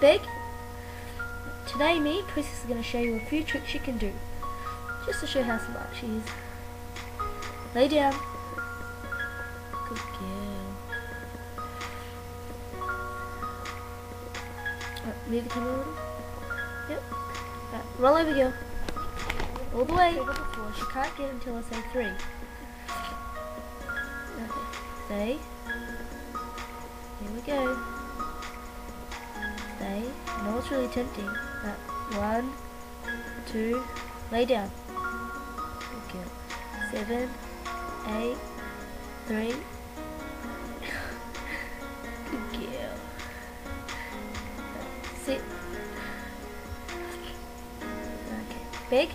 big. Today me and Chris is going to show you a few tricks you can do, just to show how smart she is. Lay down. Good girl. Right, move the camera a little. Yep. Right, roll over, girl. All the way. She can't get until I say 3. Okay. Stay. Here we go. Stay. I know it's really tempting. Right. 1, 2. Lay down. Good girl. 7, 8, 3. Good girl. Sit. Okay. Big.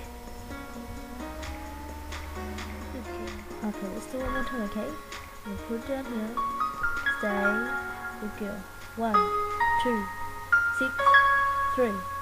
Good girl. Okay, let's do one more time, okay? We'll put it down here. Stay. Good girl. 1, 2, 6, 3.